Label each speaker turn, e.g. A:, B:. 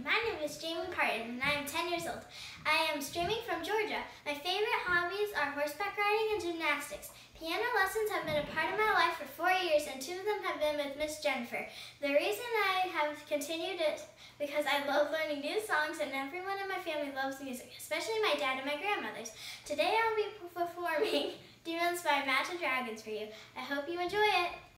A: morning. My name is Jamie Parton and I am 10 years old. I am streaming from Georgia. My favorite hobbies are horseback riding and gymnastics. Piano lessons have been a part of my life for 4 years and 2 of them have been with Miss Jennifer. The reason I have continued it because I love learning new songs and everyone in my family loves music, especially my dad and my grandmothers. Today I'll be performing Demons by Imagine Dragons for you. I hope you enjoy it.